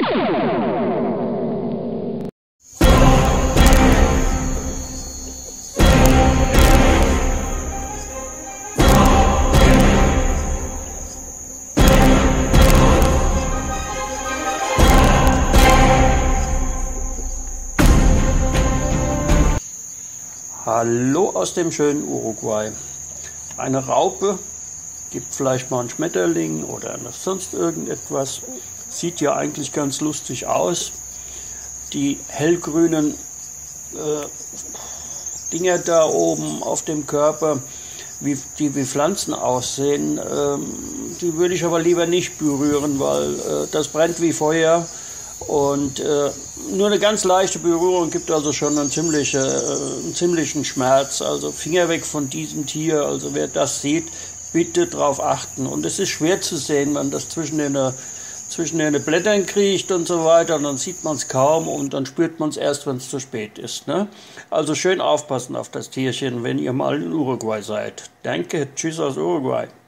Hallo aus dem schönen Uruguay. Eine Raupe gibt vielleicht mal einen Schmetterling oder sonst irgendetwas. Sieht ja eigentlich ganz lustig aus. Die hellgrünen Dinger da oben auf dem Körper, die wie Pflanzen aussehen, die würde ich aber lieber nicht berühren, weil das brennt wie Feuer. Und nur eine ganz leichte Berührung gibt also schon einen ziemlichen Schmerz. Also Finger weg von diesem Tier. Also wer das sieht, bitte darauf achten. Und es ist schwer zu sehen, wenn das zwischen den Blättern kriecht und so weiter. Und dann sieht man es kaum und dann spürt man es erst, wenn es zu spät ist, ne? Also schön aufpassen auf das Tierchen, wenn ihr mal in Uruguay seid. Danke, tschüss aus Uruguay.